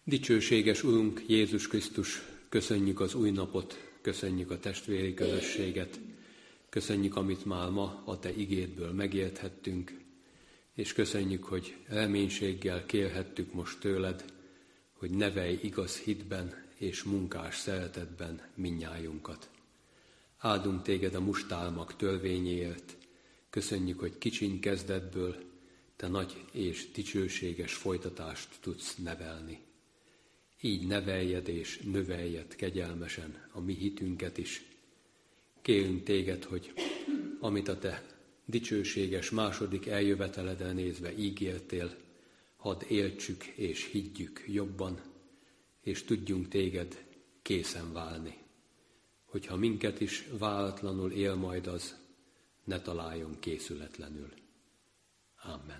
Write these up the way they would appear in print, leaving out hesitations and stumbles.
Dicsőséges Urunk Jézus Krisztus, köszönjük az új napot, köszönjük a testvéri közösséget, köszönjük, amit már ma a Te igédből megélthettünk, és köszönjük, hogy reménységgel kérhettük most tőled, hogy nevelj igaz hitben és munkás szeretetben mindnyájunkat. Áldunk téged a mustálmak törvényéért, köszönjük, hogy kicsiny kezdetből te nagy és dicsőséges folytatást tudsz nevelni. Így neveljed és növeljed kegyelmesen a mi hitünket is. Kérünk téged, hogy amit a te dicsőséges második eljöveteledre nézve ígértél, hadd éltsük és higgyük jobban, és tudjunk téged készen válni. Hogyha minket is váratlanul él majd az, ne találjon készületlenül. Amen.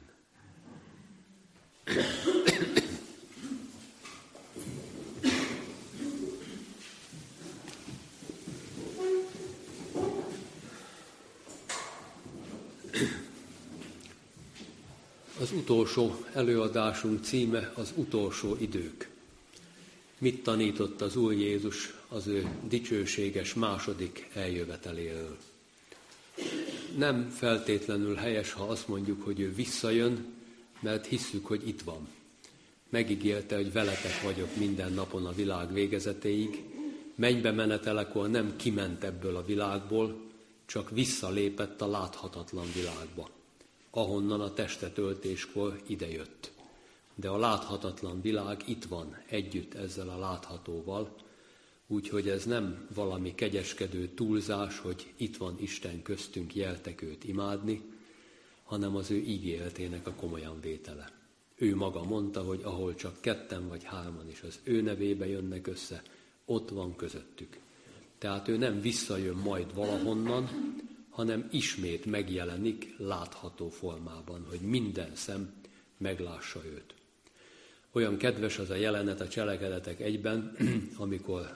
Az utolsó előadásunk címe az utolsó idők. Mit tanított az Úr Jézus az ő dicsőséges második eljöveteléről? Nem feltétlenül helyes, ha azt mondjuk, hogy ő visszajön, mert hisszük, hogy itt van. Megígérte, hogy veletek vagyok minden napon a világ végezetéig. Mennybe menetelekor nem kiment ebből a világból, csak visszalépett a láthatatlan világba, ahonnan a testetöltéskor idejött. De a láthatatlan világ itt van együtt ezzel a láthatóval, úgyhogy ez nem valami kegyeskedő túlzás, hogy itt van Isten köztünk, jeltek őt imádni, hanem az ő ígéretének a komolyan vétele. Ő maga mondta, hogy ahol csak ketten vagy hárman is az ő nevébe jönnek össze, ott van közöttük. Tehát ő nem visszajön majd valahonnan, hanem ismét megjelenik látható formában, hogy minden szem meglássa őt. Olyan kedves az a jelenet a Cselekedetek 1-ben, amikor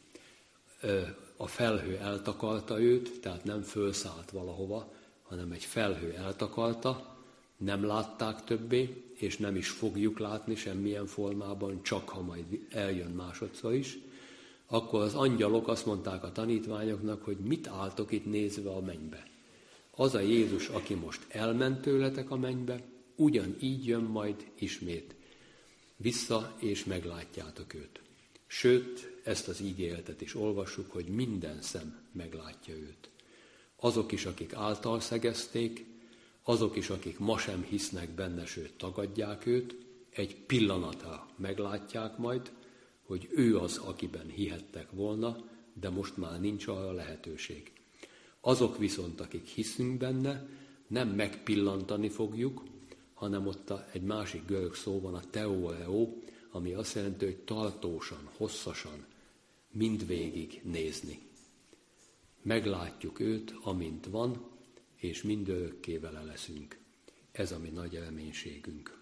a felhő eltakarta őt, tehát nem fölszállt valahova, hanem egy felhő eltakarta, nem látták többé, és nem is fogjuk látni semmilyen formában, csak ha majd eljön másodszor is, akkor az angyalok azt mondták a tanítványoknak, hogy mit álltok itt nézve a mennybe. Az a Jézus, aki most elment tőletek a mennybe, ugyanígy jön majd ismét vissza, és meglátjátok őt. Sőt, ezt az ígéretet is olvassuk, hogy minden szem meglátja őt. Azok is, akik által szegezték, azok is, akik ma sem hisznek benne, sőt tagadják őt, egy pillanatra meglátják majd, hogy ő az, akiben hihettek volna, de most már nincs arra lehetőség. Azok viszont, akik hiszünk benne, nem megpillantani fogjuk, hanem ott egy másik görög szó van, a teoreo, ami azt jelenti, hogy tartósan, hosszasan, mindvégig nézni. Meglátjuk őt, amint van, és mindörökké vele leszünk. Ez a mi nagy reménységünk.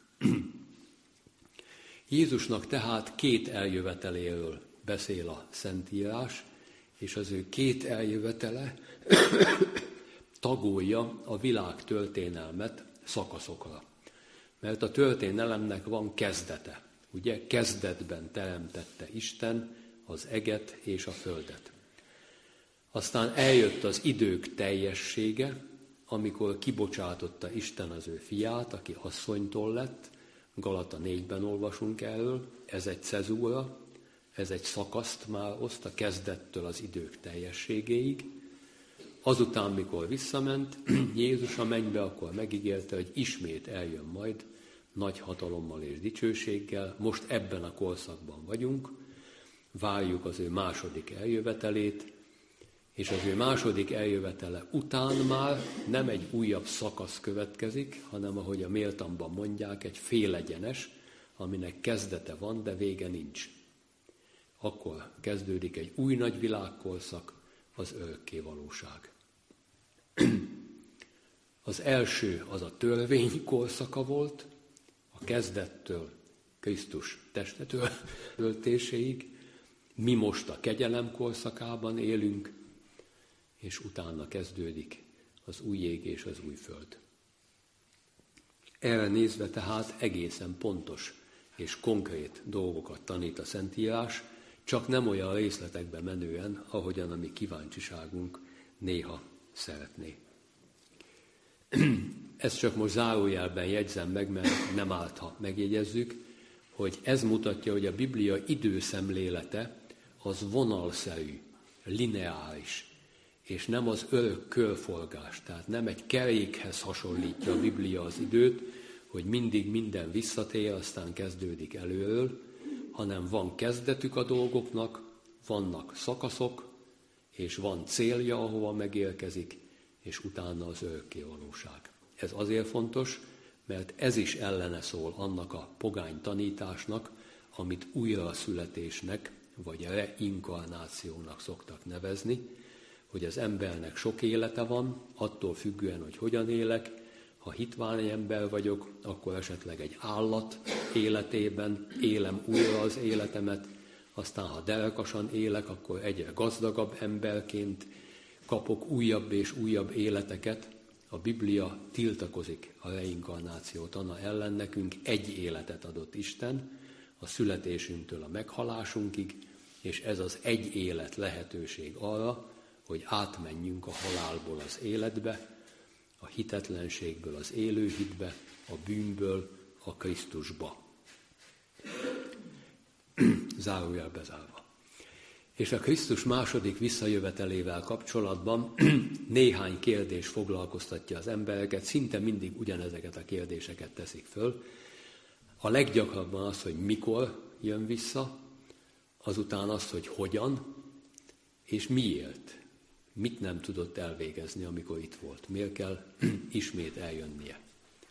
Jézusnak tehát 2 eljöveteléről beszél a Szentírás, és az ő 2 eljövetele tagolja a világ történelmet szakaszokra. Mert a történelemnek van kezdete. Ugye, kezdetben teremtette Isten az eget és a földet. Aztán eljött az idők teljessége, amikor kibocsátotta Isten az ő fiát, aki asszonytól lett, Galata 4-ben olvasunk erről, ez egy cezúra, ez egy szakaszt már oszt a kezdettől az idők teljességéig. Azután, mikor visszament Jézus a mennybe, akkor megígérte, hogy ismét eljön majd nagy hatalommal és dicsőséggel. Most ebben a korszakban vagyunk, várjuk az ő második eljövetelét, és az ő második eljövetele után már nem egy újabb szakasz következik, hanem ahogy a méltamban mondják, egy félegyenes, aminek kezdete van, de vége nincs. Akkor kezdődik egy új nagy világkorszak, az örökké valóság. Az első az a törvény korszaka volt, a kezdettől Krisztus testetöltéséig. Mi most a kegyelem korszakában élünk, és utána kezdődik az új ég és az új föld. Erre nézve tehát egészen pontos és konkrét dolgokat tanít a Szentírás, csak nem olyan részletekbe menően, ahogyan a mi kíváncsiságunk néha szeretné. Ezt csak most zárójelben jegyzem meg, mert nem árt, ha megjegyezzük, hogy ez mutatja, hogy a Biblia időszemlélete az vonalszerű, lineáris, és nem az örök körforgás, tehát nem egy kerékhez hasonlítja a Biblia az időt, hogy mindig minden visszatér, aztán kezdődik előről, hanem van kezdetük a dolgoknak, vannak szakaszok, és van célja, ahova megérkezik, és utána az örökké valóság. Ez azért fontos, mert ez is ellene szól annak a pogány tanításnak, amit újraszületésnek, vagy reinkarnációnak szoktak nevezni, hogy az embernek sok élete van, attól függően, hogy hogyan élek. Ha hitvány ember vagyok, akkor esetleg egy állat életében élem újra az életemet, aztán ha derekasan élek, akkor egyre gazdagabb emberként kapok újabb és újabb életeket. A Biblia tiltakozik a reinkarnáció tana ellen, nekünk egy életet adott Isten, a születésünktől a meghalásunkig, és ez az egy élet lehetőség arra, hogy átmenjünk a halálból az életbe, a hitetlenségből az élő hitbe, a bűnből a Krisztusba. Zárójel bezárva. És a Krisztus második visszajövetelével kapcsolatban néhány kérdés foglalkoztatja az embereket, szinte mindig ugyanezeket a kérdéseket teszik föl. A leggyakrabban az, hogy mikor jön vissza, azután az, hogy hogyan, és miért. Mit nem tudott elvégezni, amikor itt volt? Miért kell ismét eljönnie?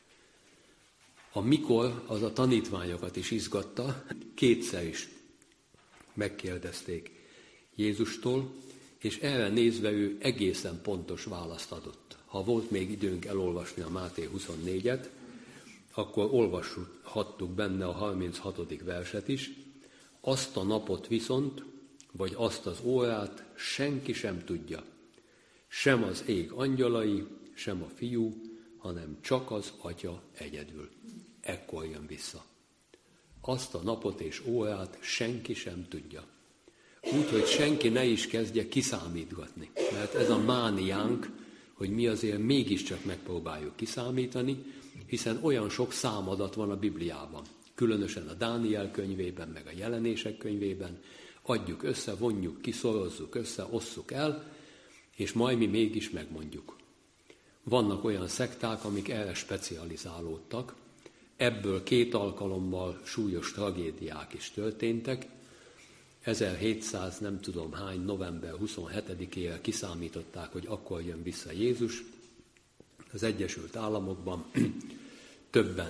A mikor az a tanítványokat is izgatta, kétszer is megkérdezték Jézustól, és erre nézve ő egészen pontos választ adott. Ha volt még időnk elolvasni a Máté 24-et, akkor olvashattuk benne a 36. verset is. Azt a napot viszont, vagy azt az órát senki sem tudja. Sem az ég angyalai, sem a fiú, hanem csak az Atya egyedül. Ekkor jön vissza. Azt a napot és órát senki sem tudja. Úgyhogy senki ne is kezdje kiszámítgatni. Mert ez a mániánk, hogy mi azért mégiscsak megpróbáljuk kiszámítani, hiszen olyan sok számadat van a Bibliában. Különösen a Dániel könyvében, meg a Jelenések könyvében. Adjuk össze, vonjuk ki, szorozzuk össze, osszuk el, és majd mi mégis megmondjuk. Vannak olyan szekták, amik erre specializálódtak. Ebből 2 alkalommal súlyos tragédiák is történtek. 1700 nem tudom hány, november 27-ére kiszámították, hogy akkor jön vissza Jézus. Az Egyesült Államokban többen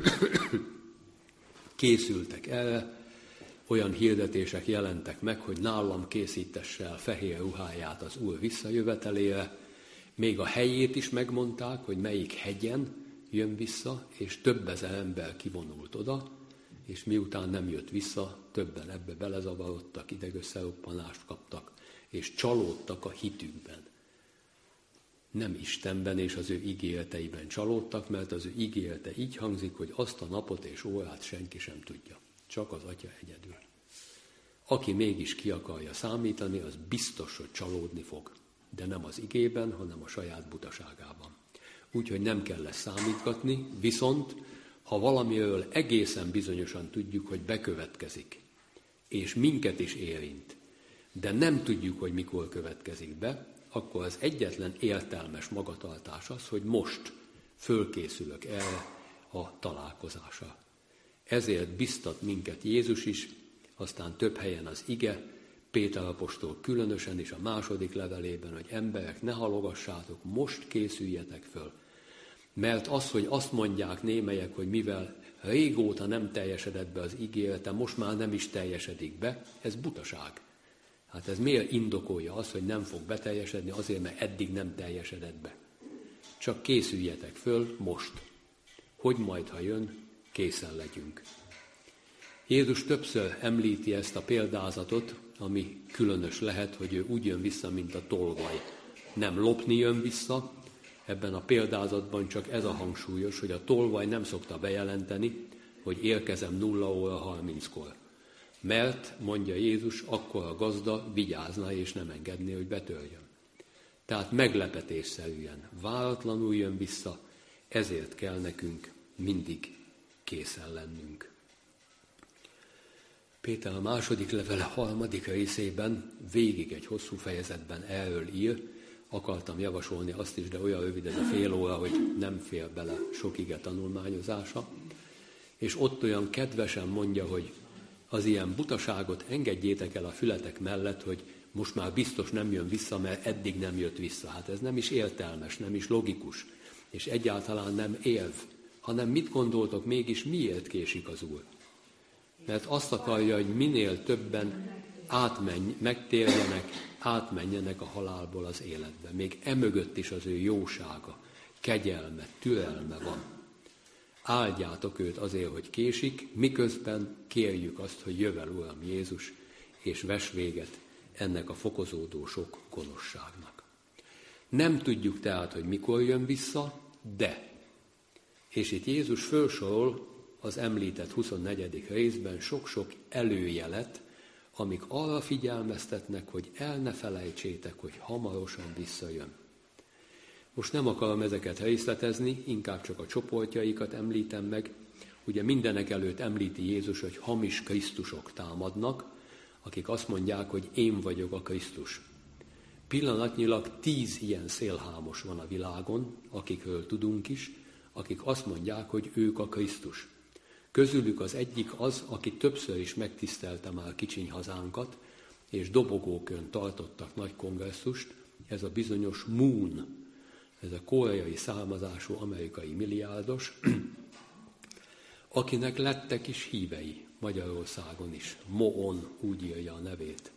készültek erre, olyan hirdetések jelentek meg, hogy nálam készítesse el fehér ruháját az Úr visszajövetelére. Még a helyét is megmondták, hogy melyik hegyen jön vissza, és több ezer ember kivonult oda, és miután nem jött vissza, többen ebbe belezavarodtak, idegösszeroppanást kaptak, és csalódtak a hitükben. Nem Istenben és az ő ígéreteiben csalódtak, mert az ő ígérete így hangzik, hogy azt a napot és órát senki sem tudja. Csak az Atya egyedül. Aki mégis ki akarja számítani, az biztos, hogy csalódni fog. De nem az igében, hanem a saját butaságában. Úgyhogy nem kell lesz számítgatni, viszont ha valamiről egészen bizonyosan tudjuk, hogy bekövetkezik, és minket is érint, de nem tudjuk, hogy mikor következik be, akkor az egyetlen értelmes magatartás az, hogy most fölkészülök erre a találkozásra. Ezért biztat minket Jézus is, aztán több helyen az ige, Péter apostol különösen is a második levelében, hogy emberek, ne halogassátok, most készüljetek föl. Mert az, hogy azt mondják némelyek, hogy mivel régóta nem teljesedett be az ígérete, most már nem is teljesedik be, ez butaság. Hát ez miért indokolja azt, hogy nem fog beteljesedni, azért, mert eddig nem teljesedett be. Csak készüljetek föl most, hogy majd, ha jön, készen legyünk. Jézus többször említi ezt a példázatot, ami különös lehet, hogy ő úgy jön vissza, mint a tolvaj. Nem lopni jön vissza, ebben a példázatban csak ez a hangsúlyos, hogy a tolvaj nem szokta bejelenteni, hogy érkezem 0 óra 30-kor. Mert, mondja Jézus, akkor a gazda vigyázna és nem engedné, hogy betörjön. Tehát meglepetésszerűen, váratlanul jön vissza, ezért kell nekünk mindig készen lennünk. Péter a második levele 3. részében végig egy hosszú fejezetben erről ír. Akartam javasolni azt is, de olyan rövid ez a fél óra, hogy nem fér bele sok ige tanulmányozása. És ott olyan kedvesen mondja, hogy az ilyen butaságot engedjétek el a fületek mellett, hogy most már biztos nem jön vissza, mert eddig nem jött vissza. Hát ez nem is értelmes, nem is logikus, és egyáltalán nem érv, hanem mit gondoltok mégis, miért késik az Úr? Mert azt akarja, hogy minél többen megtérjenek, átmenjenek a halálból az életbe. Még emögött is az ő jósága, kegyelme, türelme van. Áldjátok őt azért, hogy késik, miközben kérjük azt, hogy jövel Uram Jézus, és vess véget ennek a fokozódó sok gonoszságnak. Nem tudjuk tehát, hogy mikor jön vissza, de, és itt Jézus felsorol az említett 24. részben sok-sok előjelet, amik arra figyelmeztetnek, hogy el ne felejtsétek, hogy hamarosan visszajön. Most nem akarom ezeket részletezni, inkább csak a csoportjaikat említem meg. Ugye mindenek előtt említi Jézus, hogy hamis krisztusok támadnak, akik azt mondják, hogy én vagyok a Krisztus. Pillanatnyilag 10 ilyen szélhámos van a világon, akikről tudunk is, akik azt mondják, hogy ők a Krisztus. Közülük az egyik az, aki többször is megtisztelte már kicsiny hazánkat, és dobogókön tartottak nagy kongresszust, ez a bizonyos Moon, ez a koreai származású amerikai milliárdos, akinek lettek is hívei Magyarországon is. Moon úgy írja a nevét.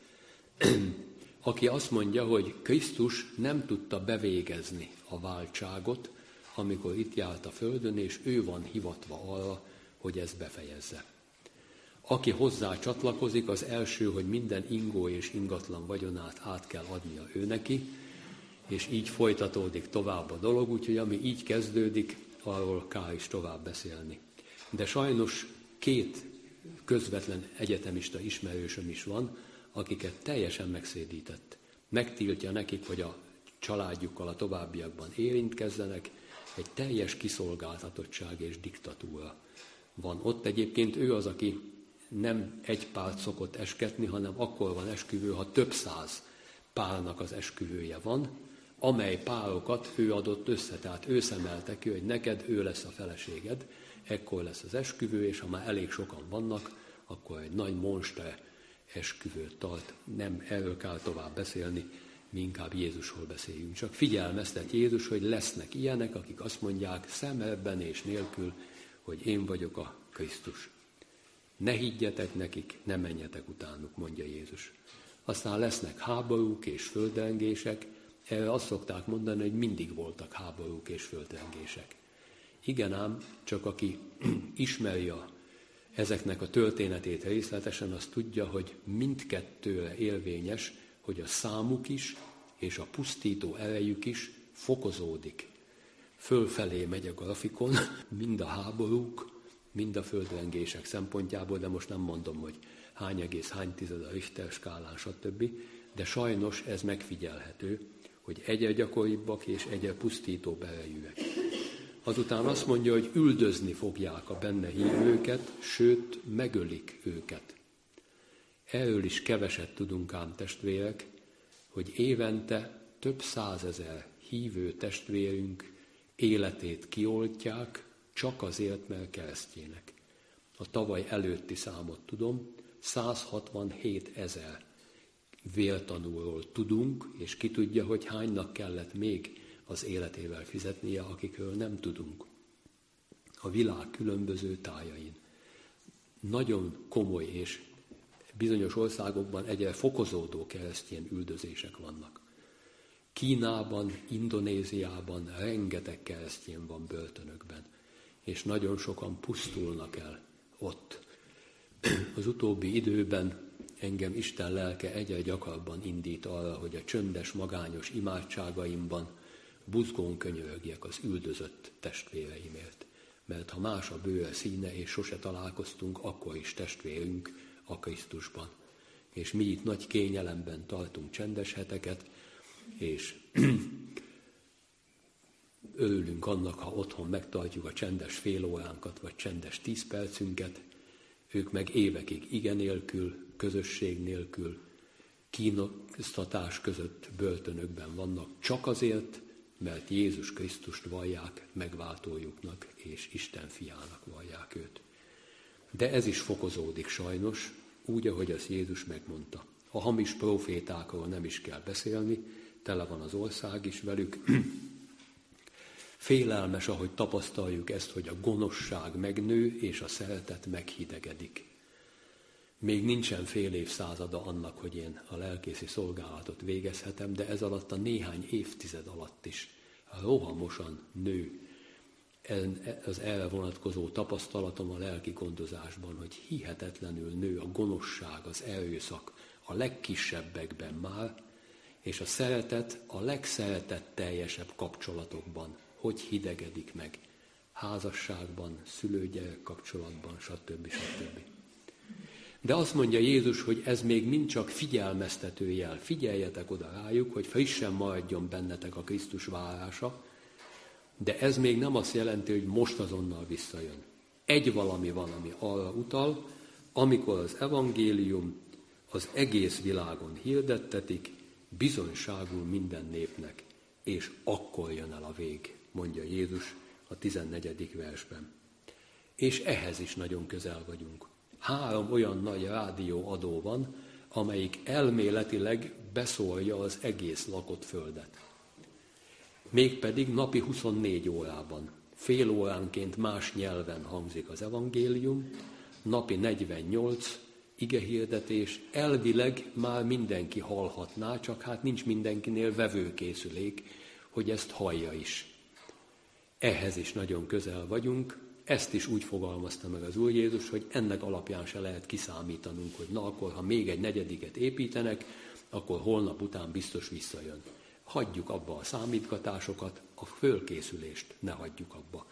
Aki azt mondja, hogy Krisztus nem tudta bevégezni a váltságot, amikor itt járt a földön, és ő van hivatva arra, hogy ezt befejezze. Aki hozzá csatlakozik, az első, hogy minden ingó és ingatlan vagyonát át kell adnia ő neki, és így folytatódik tovább a dolog, úgyhogy ami így kezdődik, arról kár is tovább beszélni. De sajnos 2 közvetlen egyetemista ismerősöm is van, akiket teljesen megszédített. Megtiltja nekik, hogy a családjukkal a továbbiakban érintkezzenek, egy teljes kiszolgáltatottság és diktatúra van ott. Egyébként ő az, aki nem egy párt szokott esketni, hanem akkor van esküvő, ha több 100 párnak az esküvője van, amely párokat ő adott össze, tehát ő szemelte ki, hogy neked ő lesz a feleséged, ekkor lesz az esküvő, és ha már elég sokan vannak, akkor egy nagy monster esküvőt tart. Nem erről kell tovább beszélni, mi inkább Jézusról beszéljünk. Csak figyelmeztet Jézus, hogy lesznek ilyenek, akik azt mondják szemebben és nélkül, hogy én vagyok a Krisztus. Ne higgyetek nekik, ne menjetek utánuk, mondja Jézus. Aztán lesznek háborúk és földrengések, erre azt szokták mondani, hogy mindig voltak háborúk és földrengések. Igen ám, csak aki ismeri ezeknek a történetét részletesen, az tudja, hogy mindkettőre érvényes, hogy a számuk is és a pusztító erejük is fokozódik. Fölfelé megy a grafikon, mind a háborúk, mind a földrengések szempontjából, de most nem mondom, hogy hány tized a Richter skálán, stb. De sajnos ez megfigyelhető, hogy egyre gyakoribbak és egyre pusztítóbb erejűek. Azután azt mondja, hogy üldözni fogják a benne hívőket, sőt, megölik őket. Erről is keveset tudunk ám, testvérek, hogy évente több 100 000 hívő testvérünk életét kioltják, csak azért, mert keresztjének. A tavaly előtti számot tudom, 167 000 vértanúról tudunk, és ki tudja, hogy hánynak kellett még az életével fizetnie, akikről nem tudunk. A világ különböző tájain. Nagyon komoly és bizonyos országokban egyre fokozódó keresztény üldözések vannak. Kínában, Indonéziában rengeteg keresztény van börtönökben, és nagyon sokan pusztulnak el ott. Az utóbbi időben engem Isten lelke egyre gyakrabban indít arra, hogy a csöndes, magányos imádságaimban buzgón könyörögjek az üldözött testvéreimért. mert ha más a bőre színe, és sose találkoztunk, akkor is testvérünk a Krisztusban. És mi itt nagy kényelemben tartunk csendes heteket, és örülünk annak, ha otthon megtartjuk a csendes fél óránkat, vagy csendes 10 percünket, ők meg évekig ige nélkül, közösség nélkül, kínoztatás között börtönökben vannak, csak azért, mert Jézus Krisztust vallják megváltójuknak, és Isten fiának vallják őt. De ez is fokozódik sajnos, úgy, ahogy azt Jézus megmondta. A hamis profétákról nem is kell beszélni, tele van az ország is velük. Félelmes, ahogy tapasztaljuk ezt, hogy a gonoszság megnő, és a szeretet meghidegedik. Még nincsen fél évszázada annak, hogy én a lelkészi szolgálatot végezhetem, de ez alatt a néhány évtized alatt is rohamosan nő az erre vonatkozó tapasztalatom a lelki gondozásban, hogy hihetetlenül nő a gonoszság, az erőszak a legkisebbekben már, és a szeretet a legszeretetteljesebb kapcsolatokban, hogy hidegedik meg, házasságban, szülő-gyerek kapcsolatban, stb. De azt mondja Jézus, hogy ez még mind csak figyelmeztető jel. Figyeljetek oda rájuk, hogy frissen maradjon bennetek a Krisztus várása, de ez még nem azt jelenti, hogy most azonnal visszajön. Egy valami van, ami arra utal, amikor az evangélium az egész világon hirdettetik, bizonyságul minden népnek, és akkor jön el a vég, mondja Jézus a 14. versben. És ehhez is nagyon közel vagyunk. 3 olyan nagy rádióadó van, amelyik elméletileg beszólja az egész lakott földet. Mégpedig napi 24 órában, fél óránként más nyelven hangzik az evangélium, napi 48 igehirdetés, elvileg már mindenki hallhatná, csak hát nincs mindenkinél vevőkészülék, hogy ezt hallja is. Ehhez is nagyon közel vagyunk, ezt is úgy fogalmazta meg az Úr Jézus, hogy ennek alapján se lehet kiszámítanunk, hogy na akkor, ha még egy 4. építenek, akkor holnap után biztos visszajön. Hagyjuk abba a számítgatásokat, a fölkészülést ne hagyjuk abba.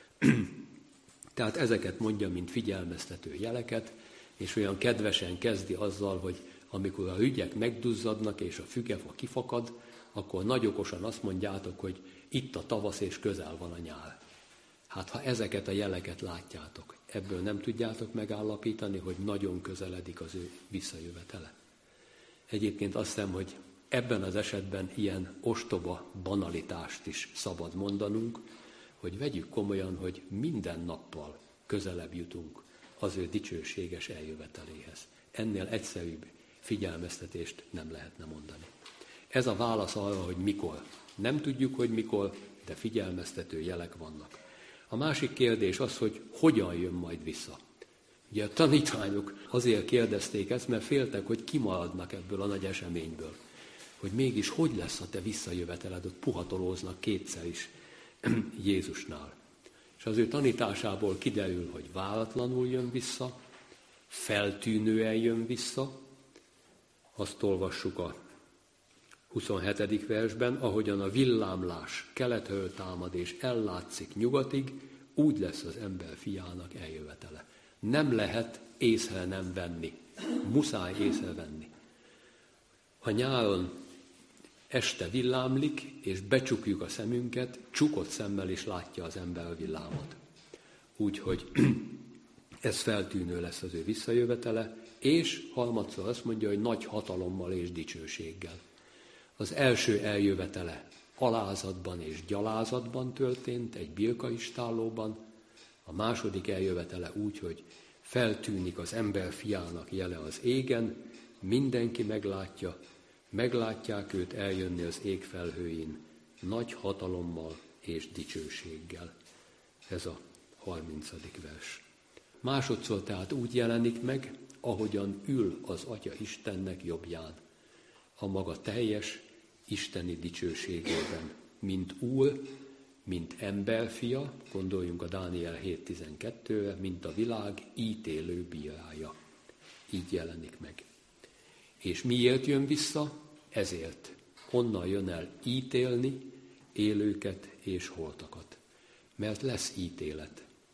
Tehát ezeket mondja, mint figyelmeztető jeleket, és olyan kedvesen kezdi azzal, hogy amikor a rügyek megduzzadnak és a fügefa kifakad, akkor nagy okosan azt mondjátok, hogy itt a tavasz és közel van a nyár. Hát ha ezeket a jeleket látjátok, ebből nem tudjátok megállapítani, hogy nagyon közeledik az ő visszajövetele. Egyébként azt hiszem, hogy ebben az esetben ilyen ostoba banalitást is szabad mondanunk, hogy vegyük komolyan, hogy minden nappal közelebb jutunk az ő dicsőséges eljöveteléhez. Ennél egyszerűbb figyelmeztetést nem lehetne mondani. Ez a válasz arra, hogy mikor. Nem tudjuk, hogy mikor, de figyelmeztető jelek vannak. A másik kérdés az, hogy hogyan jön majd vissza. Ugye a tanítványok azért kérdezték ezt, mert féltek, hogy kimaradnak ebből a nagy eseményből. Hogy mégis hogy lesz a te visszajöveteled, ott puhatolóznak 2-szer is Jézusnál. És az ő tanításából kiderül, hogy váratlanul jön vissza, feltűnően jön vissza. Azt olvassuk a 27. versben, ahogyan a villámlás keletről támad és ellátszik nyugatig, úgy lesz az ember fiának eljövetele. Nem lehet észre nem venni. Muszáj észrevenni. Ha nyáron este villámlik, és becsukjuk a szemünket, csukott szemmel is látja az ember a villámot. Úgyhogy ez feltűnő lesz az ő visszajövetele, és harmadszor azt mondja, hogy nagy hatalommal és dicsőséggel. Az első eljövetele alázatban és gyalázatban történt, egy birkaistállóban, a második eljövetele úgy, hogy feltűnik az ember fiának jele az égen, mindenki meglátja, meglátják őt eljönni az ég felhőin, nagy hatalommal és dicsőséggel. Ez a 30. vers. Másodszor tehát úgy jelenik meg, ahogyan ül az Atya Istennek jobbján, a maga teljes isteni dicsőségében, mint Úr, mint emberfia, gondoljunk a Dániel 7.12-re, mint a világ ítélő bírája. Így jelenik meg. És miért jön vissza? Ezért. Honnan jön el ítélni élőket és holtakat. Mert lesz ítélet.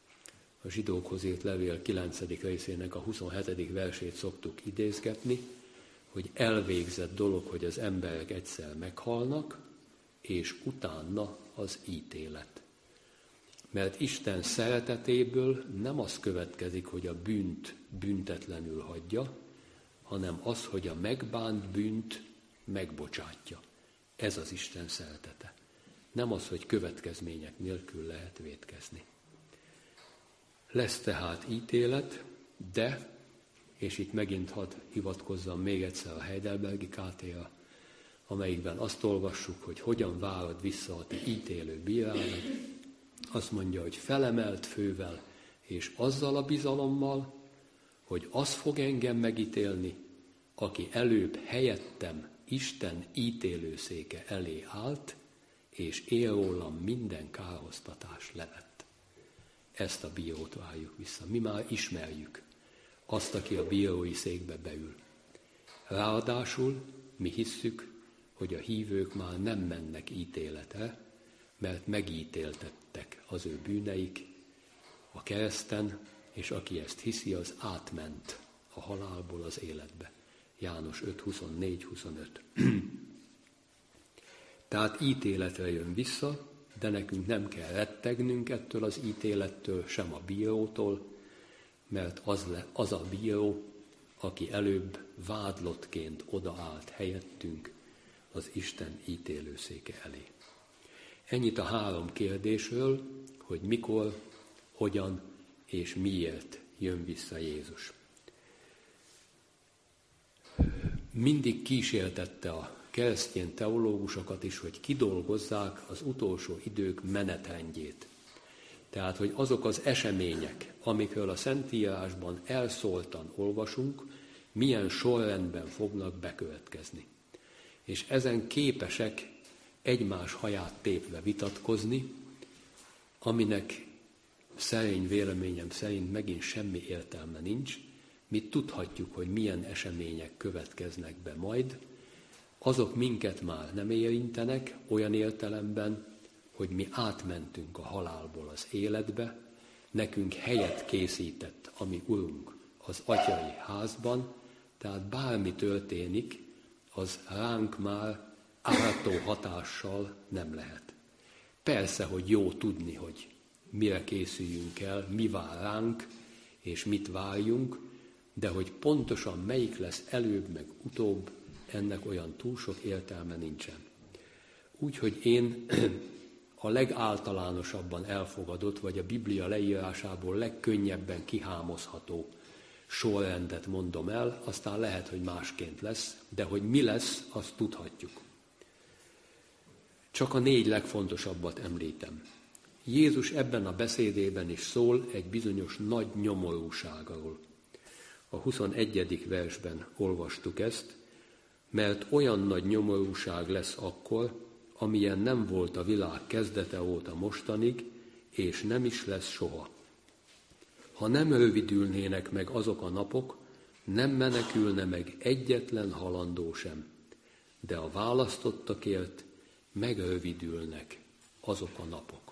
A zsidókhoz írt levél 9. részének a 27. versét szoktuk idézgetni, hogy elvégzett dolog, hogy az emberek egyszer meghalnak, és utána az ítélet. Mert Isten szeretetéből nem az következik, hogy a bűnt büntetlenül hagyja, hanem az, hogy a megbánt bűnt megbocsátja. Ez az Isten szeretete. Nem az, hogy következmények nélkül lehet vétkezni. Lesz tehát ítélet, de, és itt megint hadd hivatkozzam még egyszer a Heidelbergi KT-ra, amelyikben azt olvassuk, hogy hogyan várad vissza a ti ítélő bírálat. Azt mondja, hogy felemelt fővel, és azzal a bizalommal, hogy az fog engem megítélni, aki előbb helyettem Isten ítélőszéke elé állt, és él rólam minden kárhoztatás levett. Ezt a bírót várjuk vissza. Mi már ismerjük azt, aki a bírói székbe beül. Ráadásul mi hisszük, hogy a hívők már nem mennek ítéletre, mert megítéltettek az ő bűneik a kereszten, és aki ezt hiszi, az átment a halálból az életbe. János 5:24-25. Tehát ítéletre jön vissza, de nekünk nem kell rettegnünk ettől az ítélettől, sem a bírótól, mert az a bíró, aki előbb vádlottként odaállt helyettünk az Isten ítélőszéke elé. Ennyit a 3 kérdésről, hogy mikor, hogyan és miért jön vissza Jézus. Mindig kísértette a keresztény teológusokat is, hogy kidolgozzák az utolsó idők menetrendjét. Tehát, hogy azok az események, amikről a Szentírásban elszóltan olvasunk, milyen sorrendben fognak bekövetkezni. És ezen képesek egymás haját tépve vitatkozni, aminek szerény véleményem szerint megint semmi értelme nincs. Mi tudhatjuk, hogy milyen események következnek be majd, azok minket már nem érintenek olyan értelemben, hogy mi átmentünk a halálból az életbe, nekünk helyet készített a mi Urunk az atyai házban, tehát bármi történik, az ránk már ártó hatással nem lehet. Persze, hogy jó tudni, hogy mire készüljünk el, mi vár ránk, és mit várjunk, de hogy pontosan melyik lesz előbb, meg utóbb, ennek olyan túl sok értelme nincsen. Úgyhogy én a legáltalánosabban elfogadott, vagy a Biblia leírásából legkönnyebben kihámozható sorrendet mondom el, aztán lehet, hogy másként lesz, de hogy mi lesz, azt tudhatjuk. Csak a 4 legfontosabbat említem. Jézus ebben a beszédében is szól egy bizonyos nagy nyomorúságról. A 21. versben olvastuk ezt, mert olyan nagy nyomorúság lesz akkor, amilyen nem volt a világ kezdete óta mostanig, és nem is lesz soha. Ha nem rövidülnének meg azok a napok, nem menekülne meg egyetlen halandó sem, de a választottakért megrövidülnek azok a napok.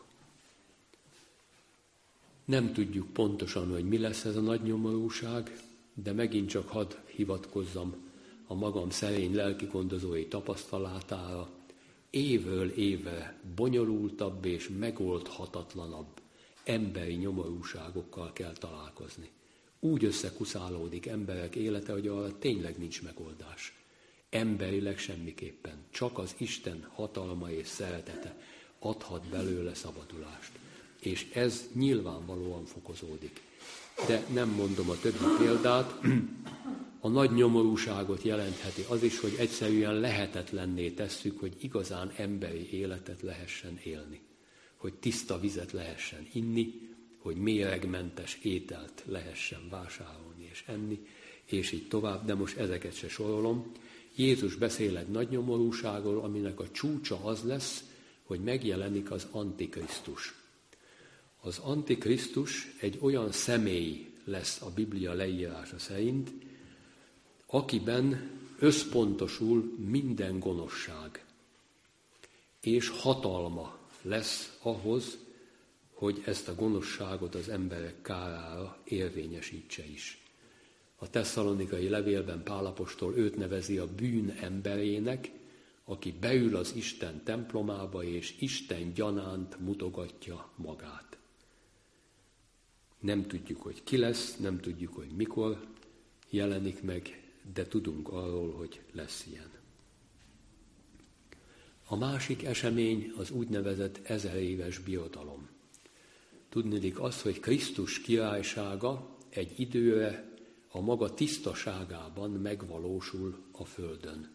Nem tudjuk pontosan, hogy mi lesz ez a nagy nyomorúság, de megint csak hadd hivatkozzam a magam szerény lelkigondozói tapasztalatára, évről évre bonyolultabb és megoldhatatlanabb emberi nyomorúságokkal kell találkozni. Úgy összekuszálódik emberek élete, hogy arra tényleg nincs megoldás. Emberileg semmiképpen. Csak az Isten hatalma és szeretete adhat belőle szabadulást. És ez nyilvánvalóan fokozódik. De nem mondom a többi példát. A nagy nyomorúságot jelentheti az is, hogy egyszerűen lehetetlenné tesszük, hogy igazán emberi életet lehessen élni. Hogy tiszta vizet lehessen inni, hogy méregmentes ételt lehessen vásárolni és enni, és így tovább, de most ezeket se sorolom. Jézus beszél egy nagy nyomorúságról, aminek a csúcsa az lesz, hogy megjelenik az Antikrisztus. Az Antikrisztus egy olyan személy lesz a Biblia leírása szerint, akiben összpontosul minden gonoszság, és hatalma lesz ahhoz, hogy ezt a gonoszságot az emberek kárára érvényesítse is. A tesszalonikai levélben Pál apostol őt nevezi a bűn emberének, aki beül az Isten templomába, és Isten gyanánt mutogatja magát. Nem tudjuk, hogy ki lesz, nem tudjuk, hogy mikor jelenik meg, de tudunk arról, hogy lesz ilyen. A másik esemény az úgynevezett 1000 éves birodalom. Tudniillik az, hogy Krisztus királysága egy időre a maga tisztaságában megvalósul a földön.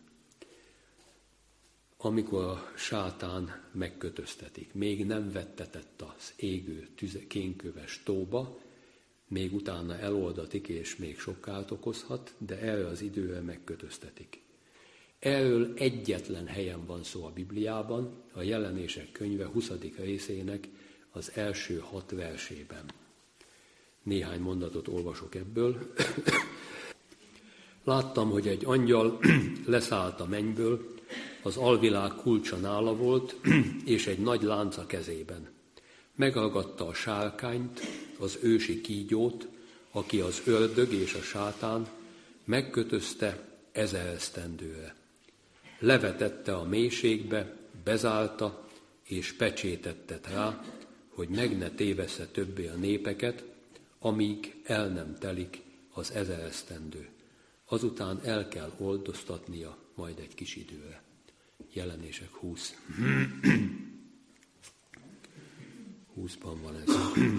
Amikor a sátán megkötöztetik, még nem vettetett az égő kénköves tóba, még utána eloldatik, és még sok kárt okozhat, de erre az időre megkötöztetik. Erről egyetlen helyen van szó a Bibliában, a Jelenések könyve 20. részének az első 6 versében. Néhány mondatot olvasok ebből. Láttam, hogy egy angyal leszállt a mennyből, az alvilág kulcsa nála volt, és egy nagy lánc a kezében. Megragadta a sárkányt, az ősi kígyót, aki az ördög és a sátán, megkötözte 1000 esztendőre. Levetette a mélységbe, bezárta és pecsétettet rá, hogy meg ne tévessze többé a népeket, amíg el nem telik az 1000 esztendő. Azután el kell oldoztatnia majd egy kis időre. Jelenések 20. 20-ban van ez.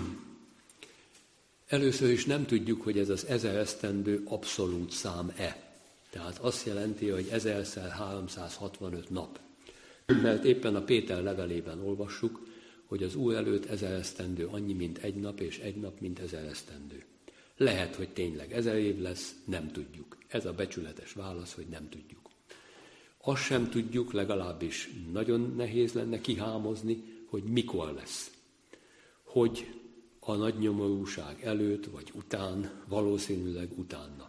Először is nem tudjuk, hogy ez az 1000 esztendő abszolút szám-e. Tehát azt jelenti, hogy 1000x365 nap. Mert éppen a Péter levelében olvassuk, hogy az Úr előtt 1000 esztendő annyi, mint egy nap, és egy nap, mint 1000 esztendő. Lehet, hogy tényleg 1000 év lesz, nem tudjuk. Ez a becsületes válasz, hogy nem tudjuk. Azt sem tudjuk, legalábbis nagyon nehéz lenne kihámozni, hogy mikor lesz. Hogy a nagy nyomorúság előtt, vagy után, valószínűleg utána.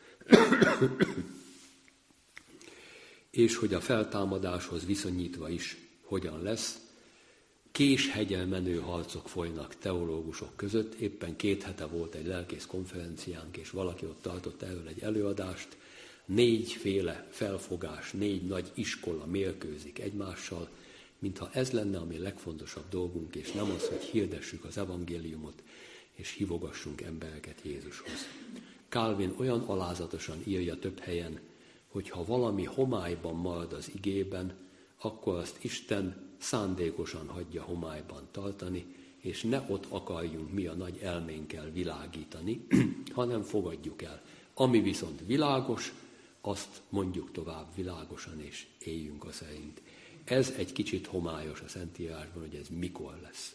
És hogy a feltámadáshoz viszonyítva is hogyan lesz. Késhegyen menő harcok folynak teológusok között. Éppen 2 hete volt egy lelkész konferenciánk, és valaki ott tartott erről egy előadást. 4 féle felfogás, 4 nagy iskola mérkőzik egymással, mintha ez lenne a mi legfontosabb dolgunk, és nem az, hogy hirdessük az evangéliumot, és hívogassunk embereket Jézushoz. Calvin olyan alázatosan írja több helyen, hogy ha valami homályban marad az igében, akkor azt Isten szándékosan hagyja homályban tartani, és ne ott akarjunk mi a nagy elménkkel világítani, hanem fogadjuk el. Ami viszont világos, azt mondjuk tovább világosan, és éljünk a szerint. Ez egy kicsit homályos a Szentírásban, hogy ez mikor lesz.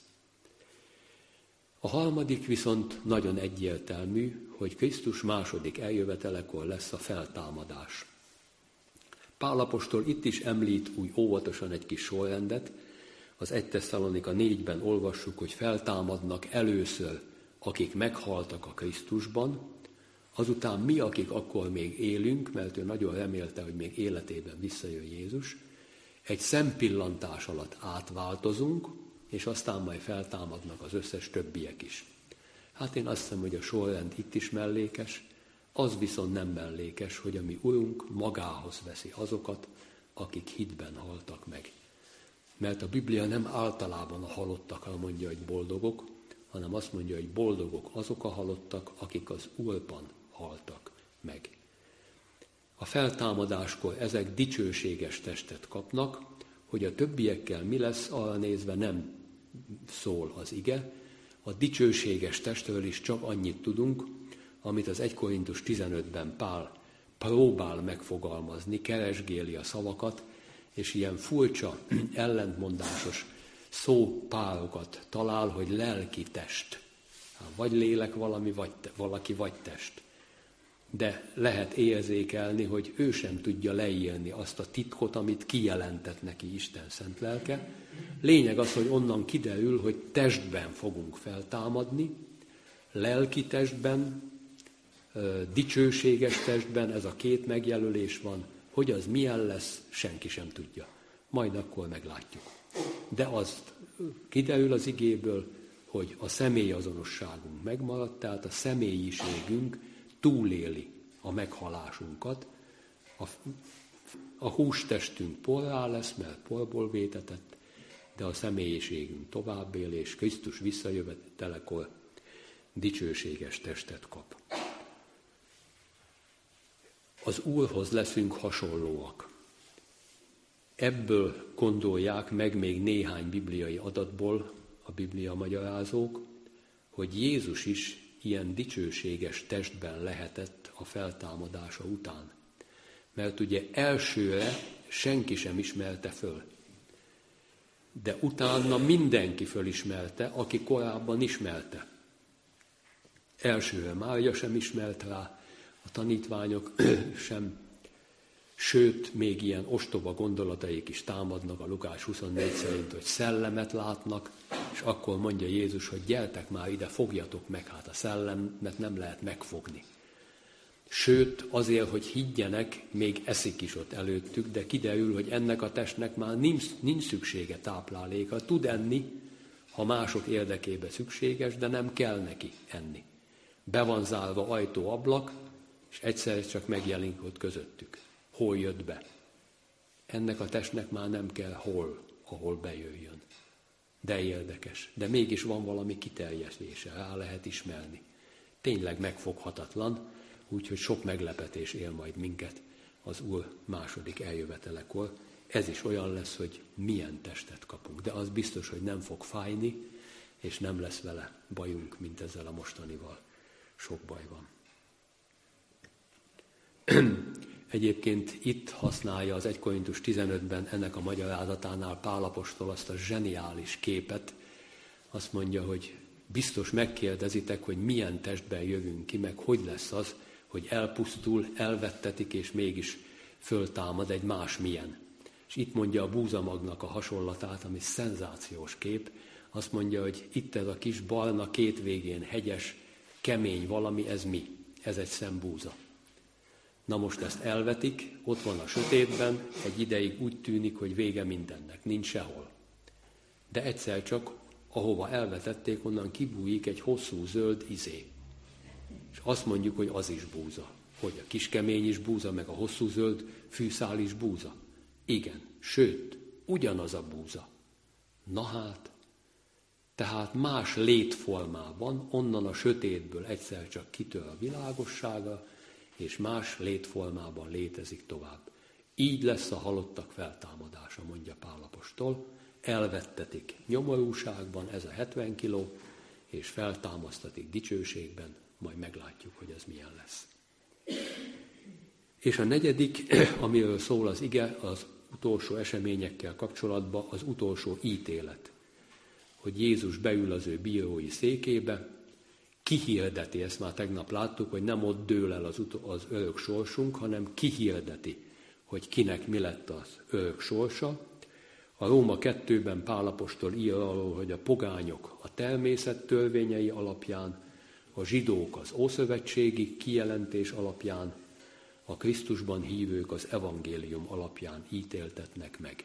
A harmadik viszont nagyon egyértelmű, hogy Krisztus második eljövetelekor lesz a feltámadás. Pál apostol itt is említ úgy óvatosan egy kis sorrendet. Az 1 Tesszalonika 4-ben olvassuk, hogy feltámadnak először, akik meghaltak a Krisztusban, azután mi, akik akkor még élünk, mert ő nagyon remélte, hogy még életében visszajön Jézus, egy szempillantás alatt átváltozunk, és aztán majd feltámadnak az összes többiek is. Hát én azt hiszem, hogy a sorrend itt is mellékes, az viszont nem mellékes, hogy a mi Urunk magához veszi azokat, akik hitben haltak meg. Mert a Biblia nem általában a halottakra mondja, hogy boldogok, hanem azt mondja, hogy boldogok azok a halottak, akik az Úrban haltak meg. A feltámadáskor ezek dicsőséges testet kapnak, hogy a többiekkel mi lesz, arra nézve nem szól az ige. A dicsőséges testről is csak annyit tudunk, amit az 1 Korintus 15-ben Pál próbál megfogalmazni, keresgéli a szavakat, és ilyen furcsa, ellentmondásos szópárokat talál, hogy lelki test. Vagy lélek valaki, vagy test. De lehet érzékelni, hogy ő sem tudja leírni azt a titkot, amit kijelentett neki Isten szent lelke. Lényeg az, hogy onnan kiderül, hogy testben fogunk feltámadni, lelki testben, dicsőséges testben, ez a 2 megjelölés van, hogy az milyen lesz, senki sem tudja. Majd akkor meglátjuk. De azt kiderül az igéből, hogy a személyazonosságunk megmaradt, tehát a személyiségünk túléli a meghalásunkat, a hústestünk porrá lesz, mert porból vétetett, de a személyiségünk tovább él, és Krisztus visszajövetelekor dicsőséges testet kap. Az Úrhoz leszünk hasonlóak. Ebből gondolják meg még néhány bibliai adatból a Biblia magyarázók, hogy Jézus is ilyen dicsőséges testben lehetett a feltámadása után. Mert ugye elsőre senki sem ismerte föl. De utána mindenki fölismerte, aki korábban ismerte. Elsőre Mária sem ismert rá, a tanítványok sem, sőt, még ilyen ostoba gondolataik is támadnak a Lukás 24 szerint, hogy szellemet látnak, és akkor mondja Jézus, hogy gyertek már ide, fogjatok meg, hát a szellemet nem lehet megfogni. Sőt, azért, hogy higgyenek, még eszik is ott előttük, de kiderül, hogy ennek a testnek már nincs szüksége tápláléka. Tud enni, ha mások érdekébe szükséges, de nem kell neki enni. Be van zárva ajtó-ablak, és egyszerre csak megjelenik ott közöttük. Hol jött be? Ennek a testnek már nem kell ahol bejöjjön. De érdekes. De mégis van valami kiterjesztése, rá lehet ismerni. Tényleg megfoghatatlan, úgyhogy sok meglepetés él majd minket az Úr második eljövetelekor. Ez is olyan lesz, hogy milyen testet kapunk. De az biztos, hogy nem fog fájni, és nem lesz vele bajunk, mint ezzel a mostanival. Sok baj van. Egyébként itt használja az 1 Korintus 15-ben ennek a magyarázatánál Pál apostol azt a zseniális képet. Azt mondja, hogy biztos megkérdezitek, hogy milyen testben jövünk ki, meg hogy lesz az, hogy elpusztul, elvettetik, és mégis föltámad egy másmilyen. És itt mondja a búzamagnak a hasonlatát, ami szenzációs kép. Azt mondja, hogy itt ez a kis barna, két végén hegyes, kemény valami, ez mi? Ez egy szembúza. Na most ezt elvetik, ott van a sötétben, egy ideig úgy tűnik, hogy vége mindennek, nincs sehol. De egyszer csak, ahova elvetették, onnan kibújik egy hosszú zöld izé. És azt mondjuk, hogy az is búza. Hogy a kiskemény is búza, meg a hosszú zöld fűszál is búza. Igen, sőt, ugyanaz a búza. Na hát, tehát más létformában, onnan a sötétből egyszer csak kitör a világossága, és más létformában létezik tovább. Így lesz a halottak feltámadása, mondja Pál apostol. Elvettetik nyomorúságban, ez a 70 kiló, és feltámasztatik dicsőségben, majd meglátjuk, hogy ez milyen lesz. És a negyedik, amiről szól az ige, az utolsó eseményekkel kapcsolatban az utolsó ítélet. Hogy Jézus beül az ő bírói székébe, kihirdeti, ezt már tegnap láttuk, hogy nem ott dől el az örök sorsunk, hanem kihirdeti, hogy kinek mi lett az örök sorsa. A Róma 2-ben Pál apostol ír arról, hogy a pogányok a természet törvényei alapján, a zsidók az ószövetségi kijelentés alapján, a Krisztusban hívők az evangélium alapján ítéltetnek meg.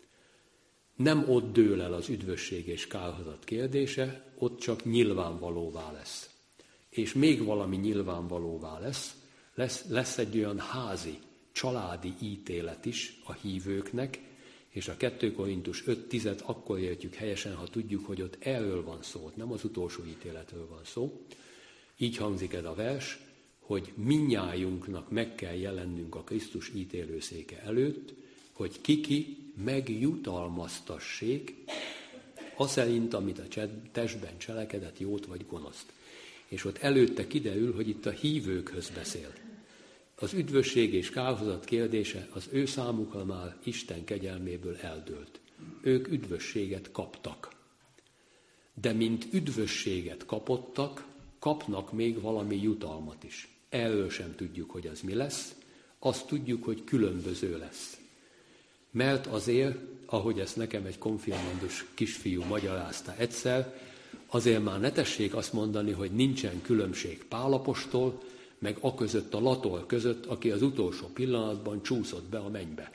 Nem ott dől el az üdvösség és kárhozat kérdése, ott csak nyilvánvalóvá lesz. És még valami nyilvánvalóvá lesz egy olyan házi, családi ítélet is a hívőknek, és a 2 Korintus 5.10 akkor értjük helyesen, ha tudjuk, hogy ott erről van szó, nem az utolsó ítéletről van szó. Így hangzik ez a vers, hogy mindnyájunknak meg kell jelennünk a Krisztus ítélőszéke előtt, hogy ki megjutalmaztassék, aszerint, amit a testben cselekedett, jót vagy gonoszt. És ott előtte kiderül, hogy itt a hívőkhöz beszél. Az üdvösség és kárhozat kérdése az ő számukra már Isten kegyelméből eldőlt. Ők üdvösséget kaptak. De mint üdvösséget kapnak még valami jutalmat is. Erről sem tudjuk, hogy az mi lesz, azt tudjuk, hogy különböző lesz. Mert azért, ahogy ezt nekem egy konfirmandus kisfiú magyarázta egyszer, azért már ne tessék azt mondani, hogy nincsen különbség Pál apostol, meg aközött a lator között, aki az utolsó pillanatban csúszott be a mennybe.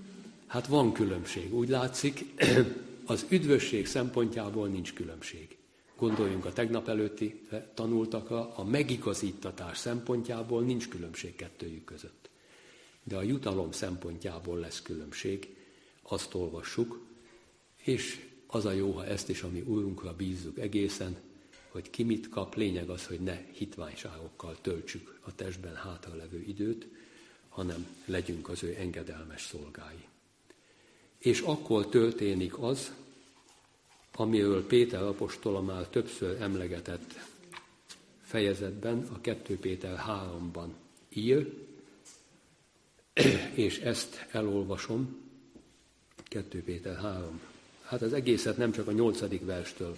Hát van különbség, úgy látszik, az üdvösség szempontjából nincs különbség. Gondoljunk a tegnap előtti tanultakra, a megigazítatás szempontjából nincs különbség kettőjük között. De a jutalom szempontjából lesz különbség, azt olvassuk, és az a jó, ha ezt is a mi Úrunkra bízzuk egészen, hogy ki mit kap, lényeg az, hogy ne hitványságokkal töltsük a testben hátralevő időt, hanem legyünk az ő engedelmes szolgái. És akkor történik az, amiről Péter apostol már többször emlegetett fejezetben, a 2 Péter 3-ban ír, és ezt elolvasom, 2 Péter 3. Hát az egészet nem csak a 8. verstől.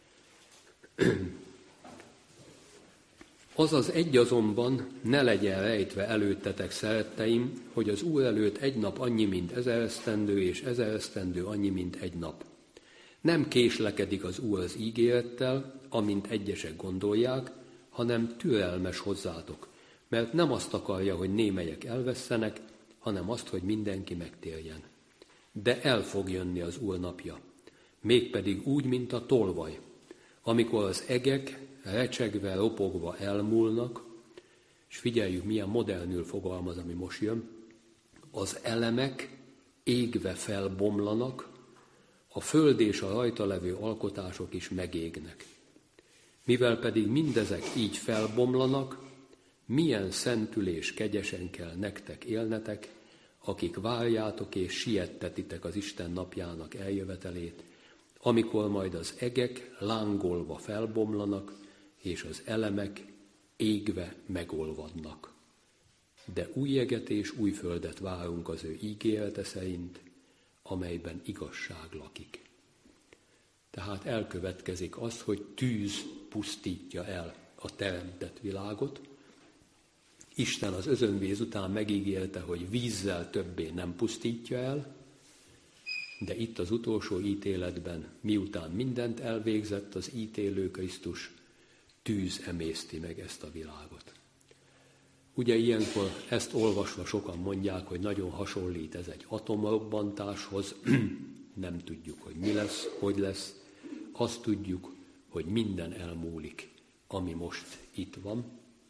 Azaz egy azonban ne legyen rejtve előttetek, szeretteim, hogy az Úr előtt egy nap annyi, mint 1000 esztendő, és 1000 esztendő annyi, mint egy nap. Nem késlekedik az Úr az ígérettel, amint egyesek gondolják, hanem türelmes hozzátok, mert nem azt akarja, hogy némelyek elvesszenek, hanem azt, hogy mindenki megtérjen. De el fog jönni az Úr napja, mégpedig úgy, mint a tolvaj, amikor az egek recsegve, ropogva elmúlnak, és figyeljük, milyen modernül fogalmaz, ami most jön, az elemek égve felbomlanak, a föld és a rajta levő alkotások is megégnek. Mivel pedig mindezek így felbomlanak, milyen szentülés kegyesen kell nektek élnetek, akik várjátok és siettetitek az Isten napjának eljövetelét, amikor majd az egek lángolva felbomlanak, és az elemek égve megolvadnak. De új eget és új földet várunk az ő ígérete szerint, amelyben igazság lakik. Tehát elkövetkezik az, hogy tűz pusztítja el a teremtett világot. Isten az özönvíz után megígérte, hogy vízzel többé nem pusztítja el, de itt az utolsó ítéletben, miután mindent elvégzett az ítélő Krisztus, tűz emészti meg ezt a világot. Ugye ilyenkor ezt olvasva sokan mondják, hogy nagyon hasonlít ez egy atomrobbantáshoz, nem tudjuk, hogy mi lesz, hogy lesz, azt tudjuk, hogy minden elmúlik, ami most itt van.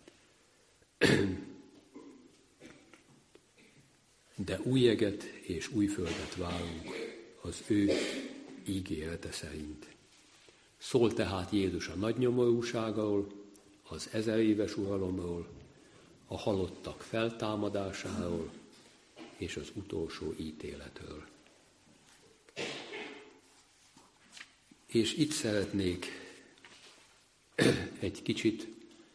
De új eget és új földet várunk az ő ígérete szerint. Szól tehát Jézus a nagy nyomorúságról, az 1000 éves uralomról, a halottak feltámadásáról és az utolsó ítéletről. És itt szeretnék egy kicsit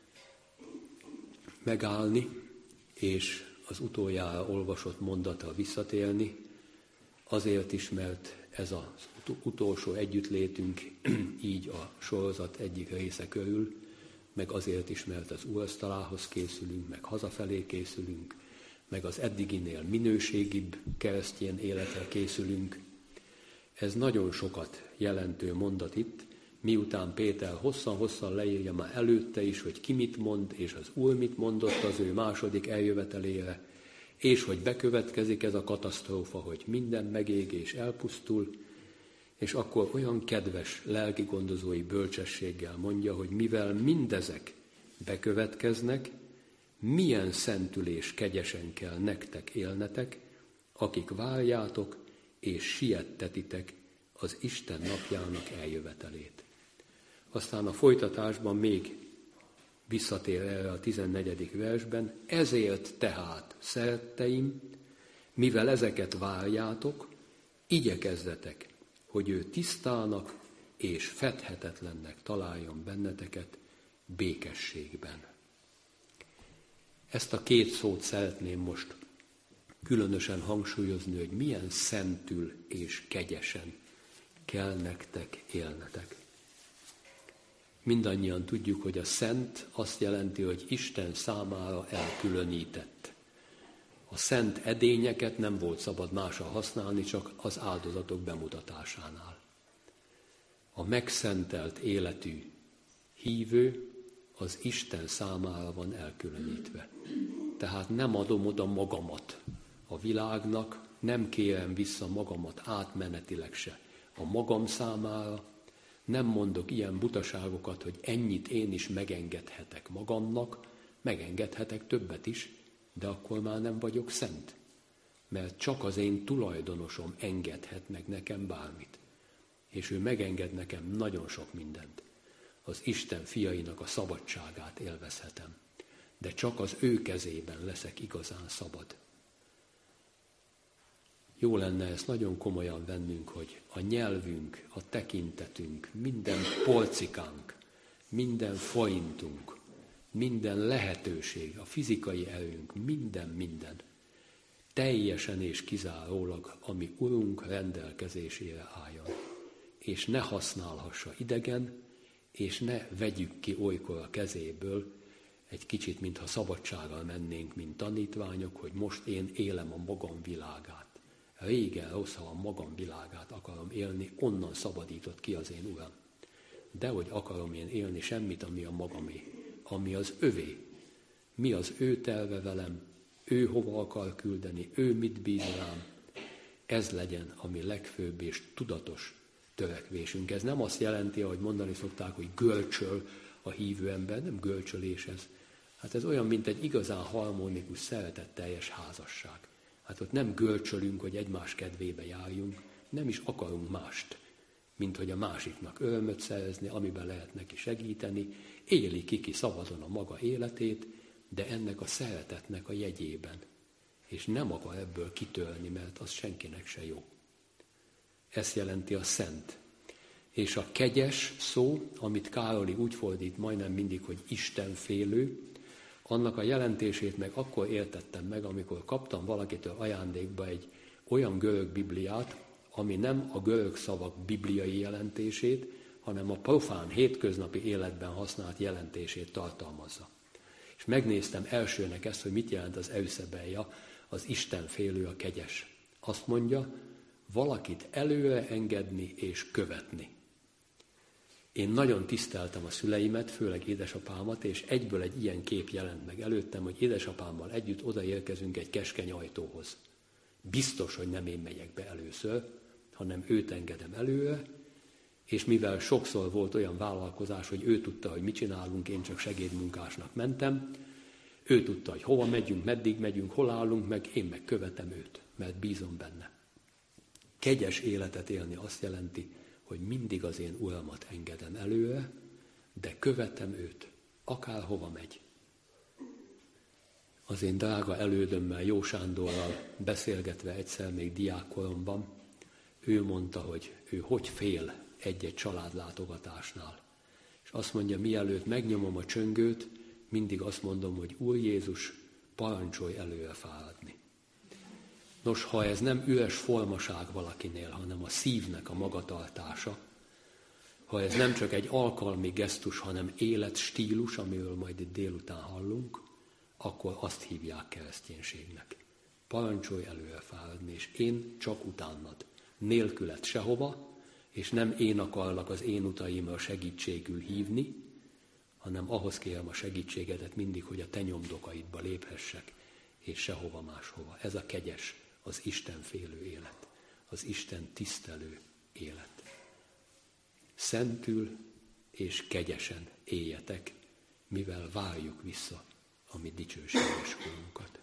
megállni, és az utoljára olvasott mondatra visszatérni, azért is, mert ez az utolsó együttlétünk így a sorozat egyik része körül, meg azért is, mert az úrasztalához készülünk, meg hazafelé készülünk, meg az eddiginél minőségibb keresztény életre készülünk. Ez nagyon sokat jelentő mondat itt, miután Péter hosszan-hosszan leírja már előtte is, hogy ki mit mond, és az Úr mit mondott az ő második eljövetelére, és hogy bekövetkezik ez a katasztrófa, hogy minden megég és elpusztul, és akkor olyan kedves lelki gondozói bölcsességgel mondja, hogy mivel mindezek bekövetkeznek, milyen szentülés kegyesen kell nektek élnetek, akik várjátok és siettetitek az Isten napjának eljövetelét. Aztán a folytatásban még visszatér erre a 14. versben, ezért tehát, szeretteim, mivel ezeket várjátok, igyekezzetek, hogy ő tisztának és fedhetetlennek találjon benneteket békességben. Ezt a két szót szeretném most különösen hangsúlyozni, hogy milyen szentül és kegyesen kell nektek élnetek. Mindannyian tudjuk, hogy a szent azt jelenti, hogy Isten számára elkülönített. A szent edényeket nem volt szabad másra használni, csak az áldozatok bemutatásánál. A megszentelt életű hívő az Isten számára van elkülönítve. Tehát nem adom oda magamat a világnak, nem kérem vissza magamat átmenetileg se a magam számára, Nem mondok ilyen butaságokat, hogy ennyit én is megengedhetek magamnak, megengedhetek többet is, de akkor már nem vagyok szent. Mert csak az én tulajdonosom engedhet meg nekem bármit. És ő megenged nekem nagyon sok mindent. Az Isten fiainak a szabadságát élvezhetem. De csak az ő kezében leszek igazán szabad. Jó lenne ezt nagyon komolyan vennünk, hogy a nyelvünk, a tekintetünk, minden polcikánk, minden forintunk, minden lehetőség, a fizikai erőnk, minden teljesen és kizárólag, ami Urunk rendelkezésére álljon. És ne használhassa idegen, és ne vegyük ki olykor a kezéből, egy kicsit, mintha szabadsággal mennénk, mint tanítványok, hogy most én élem a magam világát. Régen rossz, ha a magam világát akarom élni, onnan szabadított ki az én Uram. Dehogy akarom én élni semmit, ami a magamé, ami az övé. Mi az ő terve velem, ő hova akar küldeni, ő mit bíz rám. Ez legyen a mi legfőbb és tudatos törekvésünk. Ez nem azt jelenti, ahogy mondani szokták, hogy görcsöl a hívő ember, nem görcsölés ez. Hát ez olyan, mint egy igazán harmonikus, szeretetteljes házasság. Hát ott nem görcsölünk, hogy egymás kedvébe járjunk, nem is akarunk mást, mint hogy a másiknak örömöt szerezni, amiben lehet neki segíteni, éli ki szabadon a maga életét, de ennek a szeretetnek a jegyében. És nem akar ebből kitörni, mert az senkinek se jó. Ez jelenti a szent. És a kegyes szó, amit Károli úgy fordít majdnem mindig, hogy istenfélő, annak a jelentését meg akkor értettem meg, amikor kaptam valakitől ajándékba egy olyan görög bibliát, ami nem a görög szavak bibliai jelentését, hanem a profán, hétköznapi életben használt jelentését tartalmazza. És megnéztem elsőnek ezt, hogy mit jelent az euszebeia, az istenfélő, a kegyes. Azt mondja, valakit előre engedni és követni. Én nagyon tiszteltem a szüleimet, főleg édesapámat, és egyből egy ilyen kép jelent meg előttem, hogy édesapámmal együtt odaérkezünk egy keskeny ajtóhoz. Biztos, hogy nem én megyek be először, hanem őt engedem előre, és mivel sokszor volt olyan vállalkozás, hogy ő tudta, hogy mit csinálunk, én csak segédmunkásnak mentem, ő tudta, hogy hova megyünk, meddig megyünk, hol állunk meg, én meg követem őt, mert bízom benne. Kegyes életet élni azt jelenti, hogy mindig az én Uramat engedem előre, de követem őt, akárhova megy. Az én drága elődömmel, Jó Sándorral beszélgetve egyszer még diákkoromban, ő mondta, hogy ő hogy fél egy-egy családlátogatásnál. És azt mondja, mielőtt megnyomom a csöngőt, mindig azt mondom, hogy Úr Jézus, parancsolj előre fáradni. Nos, ha ez nem üres formaság valakinél, hanem a szívnek a magatartása, ha ez nem csak egy alkalmi gesztus, hanem életstílus, amiről majd itt délután hallunk, akkor azt hívják kereszténységnek. Parancsolj előre fáradni, és én csak utánad. Nélküled sehova, és nem én akarlak az én utaimra segítségül hívni, hanem ahhoz kérem a segítségedet mindig, hogy a te nyomdokaidba léphessek, és sehova máshova. Ez a kegyes, az Istenfélő élet, az Isten tisztelő élet. Szentül és kegyesen éljetek, mivel várjuk vissza a mi dicsőséges korunkat.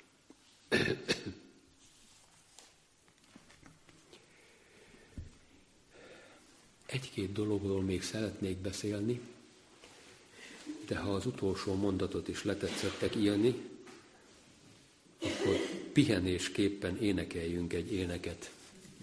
Egy-két dologról még szeretnék beszélni, de ha az utolsó mondatot is letetszettek írni, akkor pihenésképpen énekeljünk egy éneket.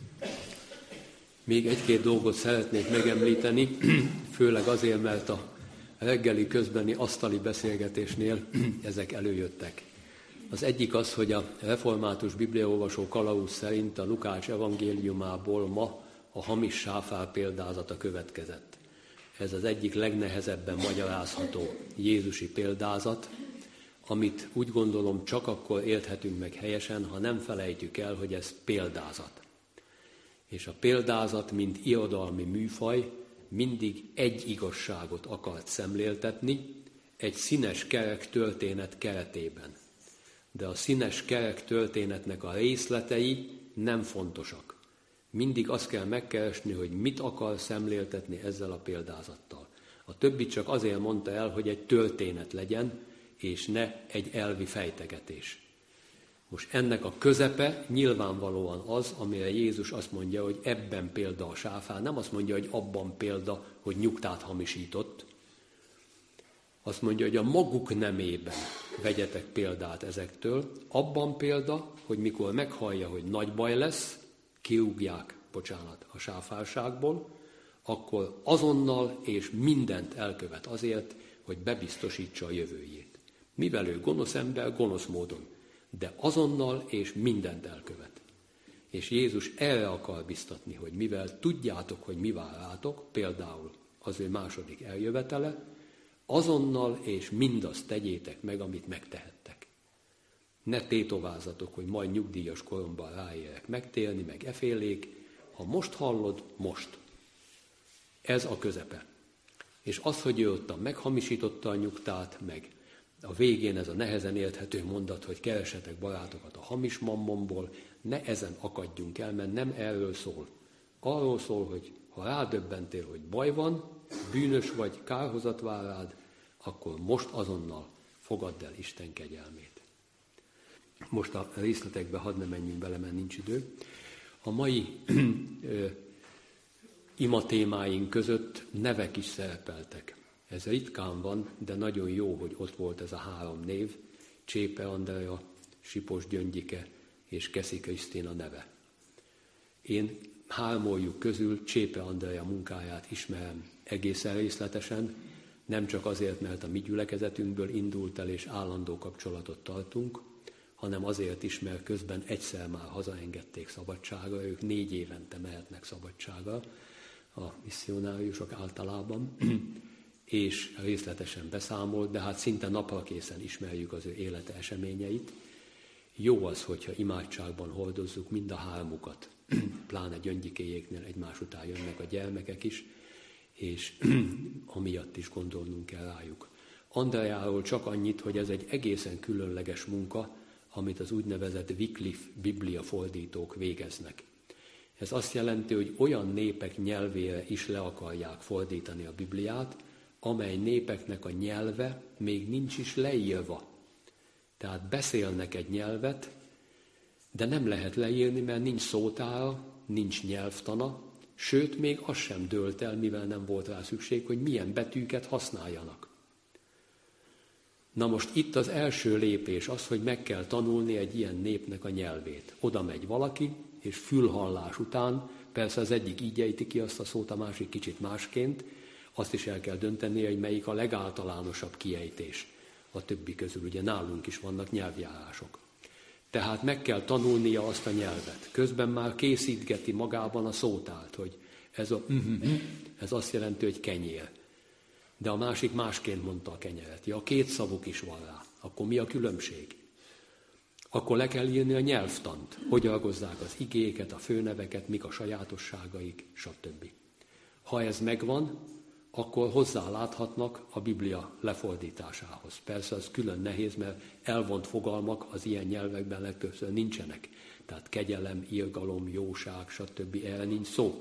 Még egy-két dolgot szeretnék megemlíteni, főleg azért, mert a reggeli közbeni asztali beszélgetésnél ezek előjöttek. Az egyik az, hogy a református bibliaolvasó kalauz szerint a Lukács evangéliumából ma a hamis sáfár példázata következett. Ez az egyik legnehezebben magyarázható jézusi példázat, amit úgy gondolom csak akkor érthetünk meg helyesen, ha nem felejtjük el, hogy ez példázat. És a példázat, mint irodalmi műfaj, mindig egy igazságot akart szemléltetni, egy színes kerek történet keretében. De a színes kerek történetnek a részletei nem fontosak. Mindig azt kell megkeresni, hogy mit akar szemléltetni ezzel a példázattal. A többit csak azért mondta el, hogy egy történet legyen, és ne egy elvi fejtegetés. Most ennek a közepe nyilvánvalóan az, amire Jézus azt mondja, hogy ebben példa a sáfár. Nem azt mondja, hogy abban példa, hogy nyugtát hamisított. Azt mondja, hogy a maguk nemében vegyetek példát ezektől. Abban példa, hogy mikor meghallja, hogy nagy baj lesz, kirúgják, a sáfárságból, akkor azonnal és mindent elkövet azért, hogy bebiztosítsa a jövőjét. Mivel ő gonosz ember, gonosz módon, de azonnal és mindent elkövet. És Jézus erre akar biztatni, hogy mivel tudjátok, hogy mi vár rátok, például az ő második eljövetele, azonnal és mindazt tegyétek meg, amit megtehettek. Ne tétovázzatok, hogy majd nyugdíjas koromban ráérek megtérni, meg efélék. Ha most hallod, most. Ez a közepe. És az, hogy ő ottan meghamisította a nyugtát, meg a végén ez a nehezen érthető mondat, hogy keresetek barátokat a hamis mammonból, ne ezen akadjunk el, mert nem erről szól. Arról szól, hogy ha rádöbbentél, hogy baj van, bűnös vagy, kárhozat vár rád, akkor most azonnal fogadd el Isten kegyelmét. Most a részletekbe hadd ne menjünk bele, mert nincs idő. A mai ima témáink között nevek is szerepeltek. Ez ritkán van, de nagyon jó, hogy ott volt ez a 3 név, Csépe Andrea, Sipos Gyöngyike és Keszi Krisztina neve. Én 3 közül Csépe Andrea munkáját ismerem egészen részletesen, nem csak azért, mert a mi gyülekezetünkből indult el és állandó kapcsolatot tartunk, hanem azért is, mert közben egyszer már hazaengedték szabadságra, ők 4 évente mehetnek szabadságra, a misszionáriusok általában, és részletesen beszámolt, de hát szinte naprakészen ismerjük az ő élete eseményeit. Jó az, hogyha imádságban hordozzuk mind a 3-ukat, pláne Gyöngyikéjéknél egymás után jönnek a gyermekek is, és amiatt is gondolnunk kell rájuk. Andreáról csak annyit, hogy ez egy egészen különleges munka, amit az úgynevezett Wycliffe Biblia fordítók végeznek. Ez azt jelenti, hogy olyan népek nyelvére is le akarják fordítani a Bibliát, amely népeknek a nyelve még nincs is leírva. Tehát beszélnek egy nyelvet, de nem lehet leírni, mert nincs szótára, nincs nyelvtana, sőt, még az sem dőlt el, mivel nem volt rá szükség, hogy milyen betűket használjanak. Na most itt az első lépés az, hogy meg kell tanulni egy ilyen népnek a nyelvét. Oda megy valaki, és fülhallás után, persze az egyik így ejti ki azt a szót, a másik kicsit másként, azt is el kell dönteni, hogy melyik a legáltalánosabb kiejtés a többi közül. Ugye nálunk is vannak nyelvjárások. Tehát meg kell tanulnia azt a nyelvet. Közben már készítgeti magában a szótárt, hogy ez azt jelenti, hogy kenyér. De a másik másként mondta a kenyeret. Ja, 2 szavuk is van rá. Akkor mi a különbség? Akkor le kell írni a nyelvtant. Hogy algozzák az igéket, a főneveket, mik a sajátosságaik, stb. Ha ez megvan, akkor hozzáláthatnak a Biblia lefordításához. Persze az külön nehéz, mert elvont fogalmak az ilyen nyelvekben legtöbbször nincsenek. Tehát kegyelem, irgalom, jóság, stb. Erre nincs szó.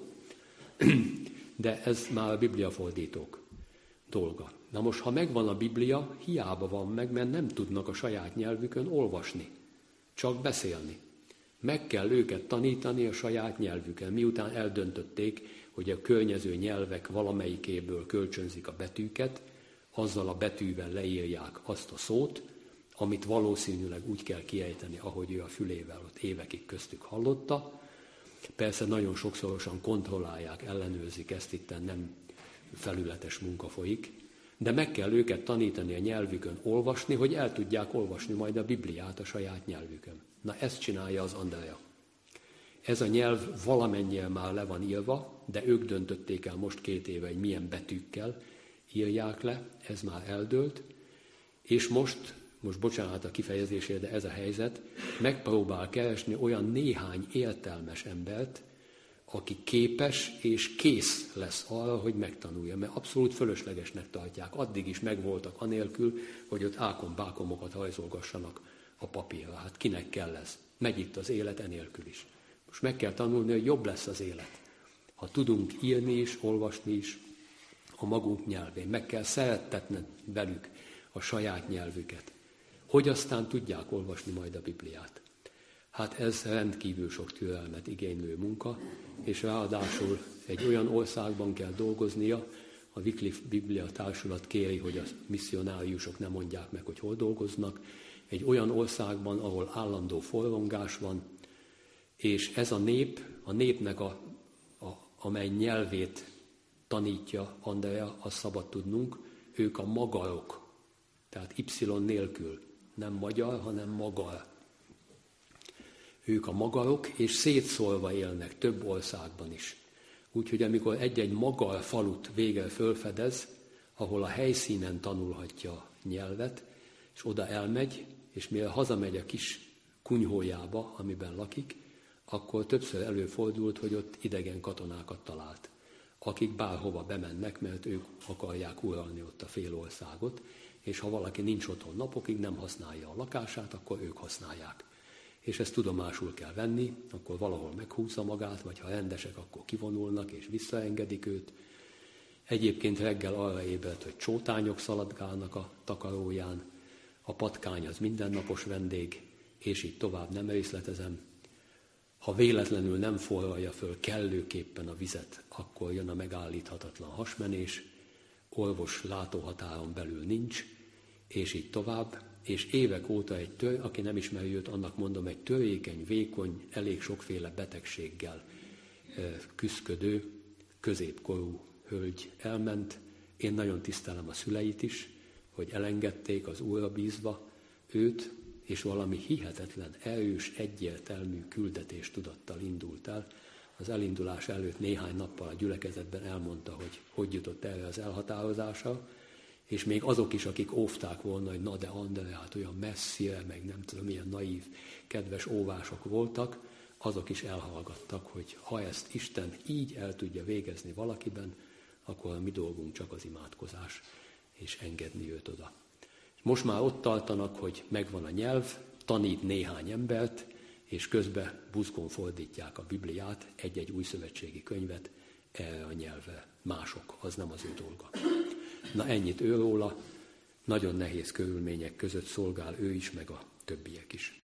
De ez már a Biblia fordítók dolga. Na most, ha megvan a Biblia, hiába van meg, mert nem tudnak a saját nyelvükön olvasni, csak beszélni. Meg kell őket tanítani a saját nyelvükön, miután eldöntötték, hogy a környező nyelvek valamelyikéből kölcsönzik a betűket, azzal a betűvel leírják azt a szót, amit valószínűleg úgy kell kiejteni, ahogy ő a fülével ott évekig köztük hallotta. Persze nagyon sokszorosan kontrollálják, ellenőrzik ezt, itten nem felületes munka folyik, de meg kell őket tanítani a nyelvükön olvasni, hogy el tudják olvasni majd a Bibliát a saját nyelvükön. Na ezt csinálja az Andrea. Ez a nyelv valamennyire már le van írva, de ők döntötték el most 2 éve, hogy milyen betűkkel írják le, ez már eldőlt, és most bocsánat a kifejezésért, de ez a helyzet, megpróbál keresni olyan néhány értelmes embert, aki képes és kész lesz arra, hogy megtanulja, mert abszolút fölöslegesnek tartják. Addig is megvoltak anélkül, hogy ott ákom-bákomokat rajzolgassanak a papírra. Hát kinek kell ez? Megy itt az élet enélkül is. Most meg kell tanulni, hogy jobb lesz az élet. Ha tudunk írni is, olvasni is a magunk nyelvén, meg kell szerettetni velük a saját nyelvüket, hogy aztán tudják olvasni majd a Bibliát. Hát ez rendkívül sok türelmet igénylő munka, és ráadásul egy olyan országban kell dolgoznia, a Wycliffe Biblia Társulat kéri, hogy a misszionáriusok ne mondják meg, hogy hol dolgoznak, egy olyan országban, ahol állandó forrongás van, és ez a népnek amely nyelvét tanítja Andrea, azt szabad tudnunk, ők a magarok, tehát Y nélkül, nem magyar, hanem magar. Ők a magarok, és szétszórva élnek több országban is. Úgyhogy amikor egy-egy magar falut végre fölfedez, ahol a helyszínen tanulhatja a nyelvet, és oda elmegy, és mire hazamegy a kis kunyhójába, amiben lakik, akkor többször előfordult, hogy ott idegen katonákat talált, akik bárhova bemennek, mert ők akarják uralni ott a fél országot, és ha valaki nincs otthon napokig, nem használja a lakását, akkor ők használják. És ezt tudomásul kell venni, akkor valahol meghúzza magát, vagy ha rendesek, akkor kivonulnak és visszaengedik őt. Egyébként reggel arra ébredt, hogy csótányok szaladgálnak a takaróján, a patkány az mindennapos vendég, és így tovább nem részletezem. Ha véletlenül nem forralja föl kellőképpen a vizet, akkor jön a megállíthatatlan hasmenés, orvos látóhatáron belül nincs, és így tovább. És évek óta aki nem ismeri őt, annak mondom, egy törékeny, vékony, elég sokféle betegséggel küszködő, középkorú hölgy elment. Én nagyon tisztelem a szüleit is, hogy elengedték az Úrra bízva őt, és valami hihetetlen, erős, egyértelmű küldetéstudattal indult el. Az elindulás előtt néhány nappal a gyülekezetben elmondta, hogy jutott erre az elhatározásra, és még azok is, akik óvták volna, hogy na de Andrea, hát olyan messzire, meg nem tudom, milyen naív, kedves óvások voltak, azok is elhallgattak, hogy ha ezt Isten így el tudja végezni valakiben, akkor a mi dolgunk csak az imádkozás, és engedni őt oda. Most már ott tartanak, hogy megvan a nyelv, tanít néhány embert, és közben buzgón fordítják a Bibliát, egy-egy új szövetségi könyvet erre a nyelvre. Mások, az nem az ő dolga. Na ennyit őróla, nagyon nehéz körülmények között szolgál ő is, meg a többiek is.